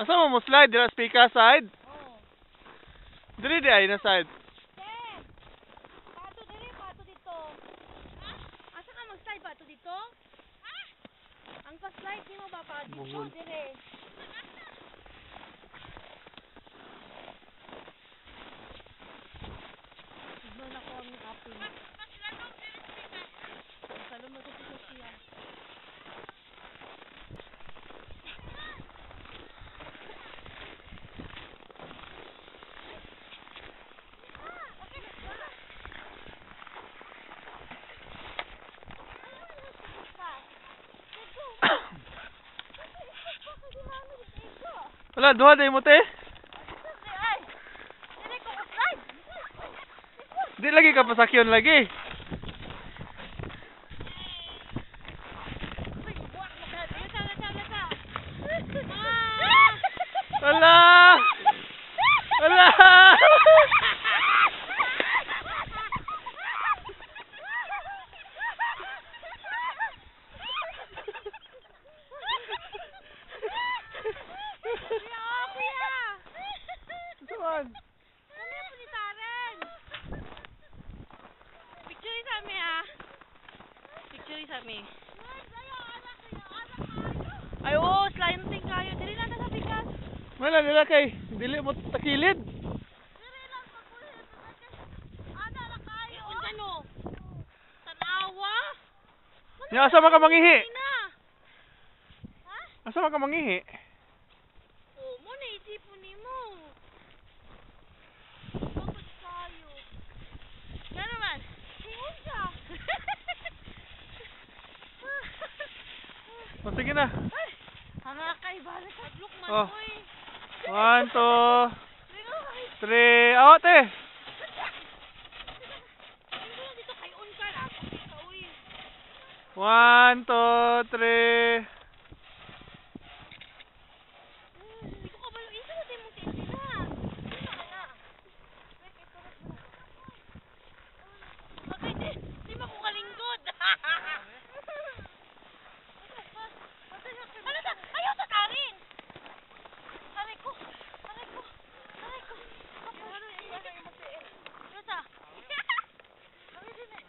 Asa mo slide? Dira sa pika side? Oo. Dili di ay na side. Ten! Pato dito, pato dito. Ha? Asa ka mag-slide pato dito? Ha? Ang pa-slide di mo ba pa dito? Buhol. Dire. Signo na ko ang apil. Salon mo sa siya. Wala, duha day mo te. Di lagi ka pasakyon lagi. Wala! Wala! Saan? Picture sa amin ha. Picture sa amin. Ay oo, slanting kayo. Dili na sa bigas. Wala nila kay dili mo takilid. Unsa no? Tanawa? Ya asa man ka mangihi? Ha? Asa man ka mangihi? Oh, mo na isipon nimo. Bakit kayo? Gano man? Hingon ka. O sige na. Hala kay balik ka look man Oh. oy. 1 2 3. Aw te. Dito kay on ka na. Dito uy. 1 2 3. Di ko kabalo isa na mo tindi na. Bakit di mo ko kalingkod? Ano ta? Ayaw ta tarin. Aray ko. Aray ko. Aray ko. Ano ta? Kami din eh.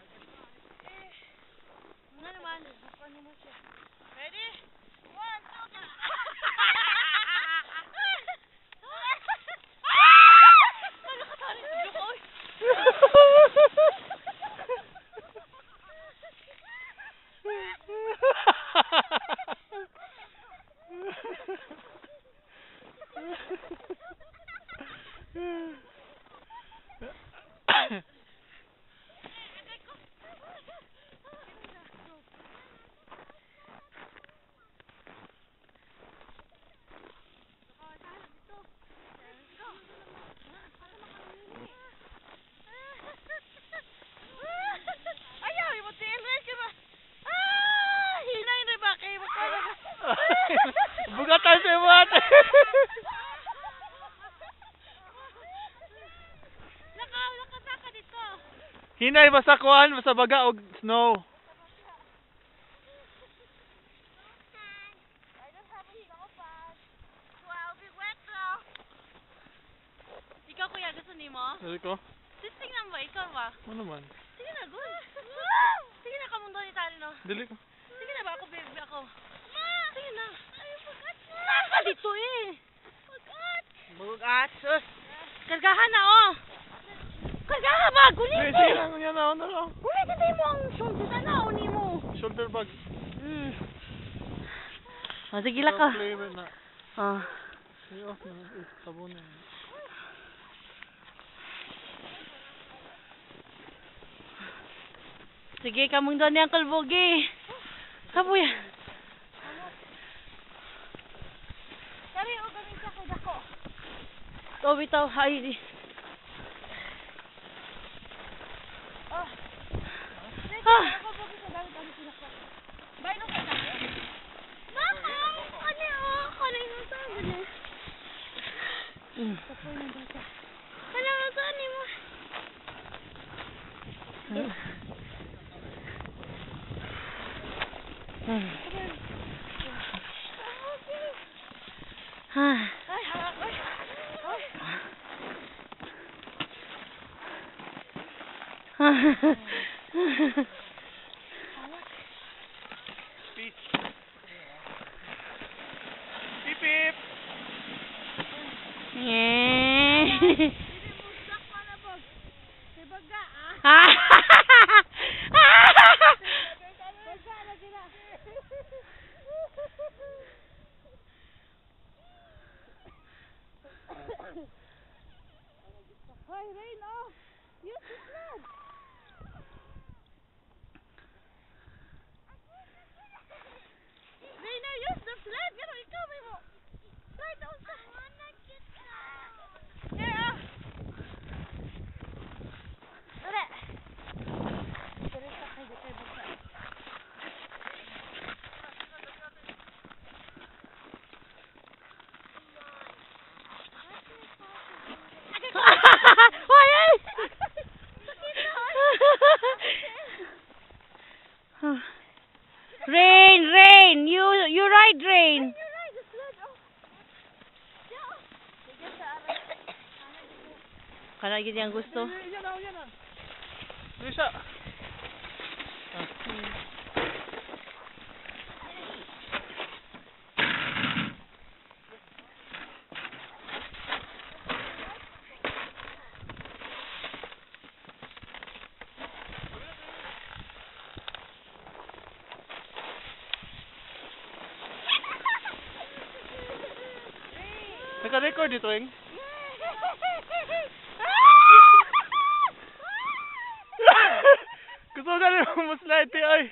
Nga naman. Ano mo siya? Ready? 1, 2, 3. Ano ka tarin? Sablo ko oy. Ayaw, mo tiilay ka ba? Hinay na ba kayo mo ka? Bugatan sa ate. Nakasaka dito. Hinay basta kuan basta baga og snow. I don't have a snow pad. So I'll be wet now. Ikaw kuya, gusto ni mo? Dili ko. Tingnan ba? Ikaw ba? Ano man? Sige na, go. Sige na, kamundo ni Tali, no? Dili ko. Sige na ba? Ako, baby, ako. Sige na. Ay, bagat na. Naka dito eh. Bagat. Bagat, sus. Kargahan na, oh. Kargahan ba? Gulit Sige eh. lang yan na ano lang. Gulit ito mo ang shoulder. Sana, uni mo. Shoulder bag. Oh, sige lang ka. Flavor na. Oh. Sige off na sabon na. Sige, kamong doon ni Uncle Boogie. Kapuya. Dari, o gamin siya kay dako. Oh, bitaw. Ay, di. Ah. Bye, no, kada. Baka, ano o? Kano yung sabi niya? Kapoy ng bata. Kano yung sabi mo? Ah. Peace. Beep beep. Hoy, Rain, oh! Use the sled! Rain, use the sled! Pero ikaw, may mo! Slide down sa... I wanna get down! Here, oh! Dali! Dali sa kayo, kayo baka. Rain, you ride Rain. Kana gid yang gusto. Yan na, yan na. Dali siya. Naka-record dito, Eng? Gusto ka rin mo slide, ay.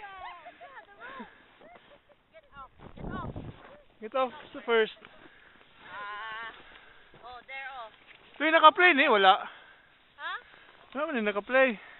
Get off first. Oh, there, oh. Ito yung naka-play, wala. Ha? Wala man yung naka-play.